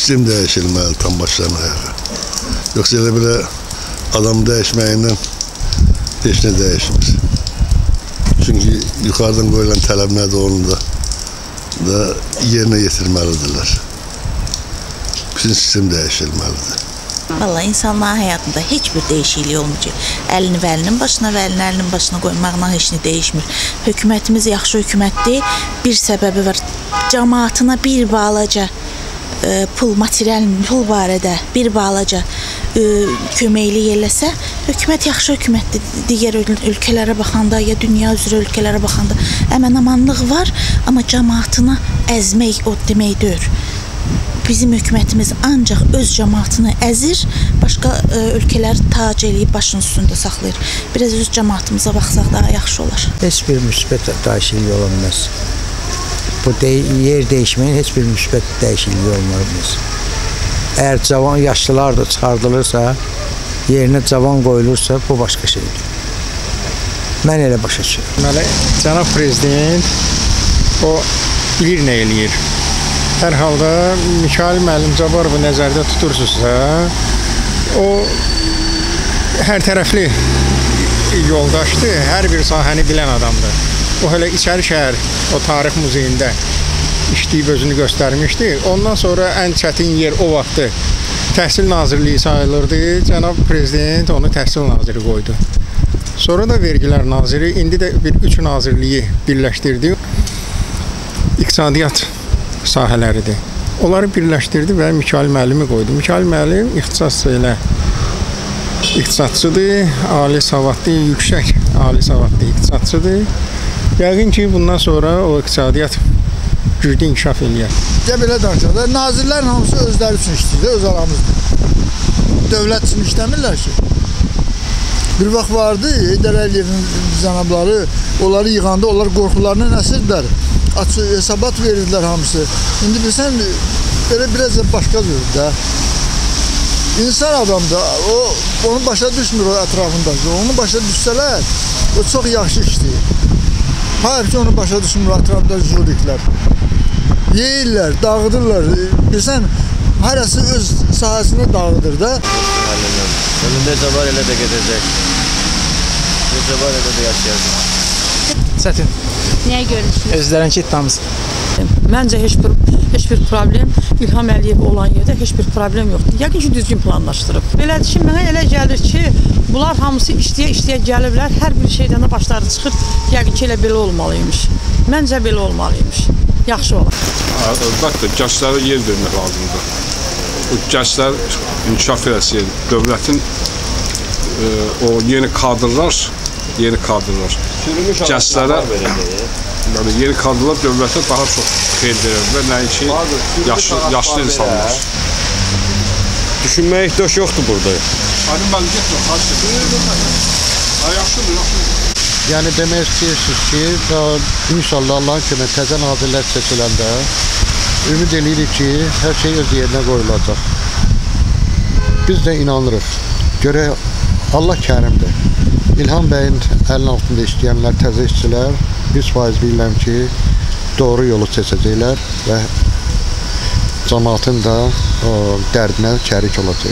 Sistem dəyişilməli tam başdan ayağa. Yoxsa elə belə adam dəyişməyindən heç nə dəyişmir. Çünki yuxarıdan qoyulan tələb nədir onu da yerinə yetirməlidirlər. Bütün sistem dəyişilməlidir. Vallahi insanların həyatında heç bir dəyişiklik olmayacaq. Əlini əlinin başına və əlinin başına qoymaqla heç nə dəyişmir. Hökumətimiz yaxşı hökumətdir. Bir səbəbi var. Cəmaatına bir balaca material pul barədə bir balaca köməklik eləsə, hökumət yaxşı hökumətdir. Digər ölkələrə baxanda ya dünya üzrə ölkələrə baxanda əmin-amanlıq var, amma cəmaatına əzmək o demək deyil. Bizim hökumətimiz ancaq öz cəmaatını əzir, başqa ölkələri tac eləyib başının üstündə saxlayır. Biraz öz cəmaatımıza baxsaq daha yaxşı olar. Heç bir müsbət dəyişiklik olmaz. Bu yer dəyişməyin heç bir müsbət dəyişiklik olmaz. Əgər cavan yaşlılar da çıxardılırsa, yerinə cavan qoyulursa, bu başqa şeydir. Mən elə başa düşürəm. Deməli, cənab prezident o bilir nə eləyir. Hər halda Mikayıl müəllim Cabbarovu nəzərdə tutursunuzsa, o hər tərəfli yoldaşdır, hər bir sahəni bilən adamdır. O hələ İçəri şəhər, o tarix muzeyində işləyib özünü göstərmişdi. Ondan sonra ən çətin yer o vaxtı Təhsil Nazirliyi sayılırdı. Cənab prezident onu Təhsil Naziri qoydu. Sonra da Vergilər Naziri, indi də üç nazirliyi birləşdirdi. İqtisadiyyat sahələridir. Onları birləşdirdi və Mikayıl müəllimi qoydu. Mikayıl müəllim iqtisadçıdır, ali savadlı, yüksək ali savadlı iqtisadçıdır. Yəqin ki, bundan sonra o iqtisadiyyat güclü inkişaf eləyər. Belə danışaq da, nazirlərin hamısı özləri üçün işləyir, öz aramızdır. Dövlət üçün işləmirlər ki. Bir vaxt vardı, Heydər Əliyevin cənabları, onları yığanda, onlar qorxularından əsirlər. Hesabat verirdilər hamısı. İndi bilsən, belə biraz başqa cürdür də. İnsan adamdır, onun başa düşmür o ətrafındakı. Onu başa düşsələr, o çox yaxşı işləyir. Hayır ki, onu başa düşmür ətrafındakı juriklər. Yeyirlər, dağıdırlar. Bilsən, hərəsi öz sahəsini dağıdır da. Necə var elə də gedəcək. Necə var elə də yaşayacaq. Çətin. Nəyə görə düşünürsünüz? Özlərinki iddiamız. Məncə heç bir problem İlham Əliyev olan yerdə heç bir problem yoxdur. Yəqin ki, düzgün planlaşdırıb. Belədir ki, mənə elə gəlir ki, bunlar hamısı işləyə gəliblər, hər bir şeydən də başları çıxır. Yəqin ki, elə belə olmalıymış. Məncə belə olmalıymış. Yaxşı olar. Əlbəttə, gənclərə yer vermək lazımdır. Bu gənclər inkişaf eləsin, dövlətin o yeni kadrlar gənclərə yeni kadrlar dövlətə daha çox xeyir verir və nəinki yaşlı insanlar. Düşünməyə ehtiyac yoxdur burada. Aydın bəli, yaxşıdır. Yəni demək istəyirsiniz ki, inşallah Allahın kömək təzə nazirlər seçiləndə ümid edirik ki, hər şey öz yerinə qoyulacaq. Biz də inanırıq. Görək Allah kərimdir. İlham bəyin əlinin altında işləyənlər, təzə işçilər 100% bilirəm ki, doğru yolu seçəcəklər və cəmaatın da dərdinə şərik olacaq.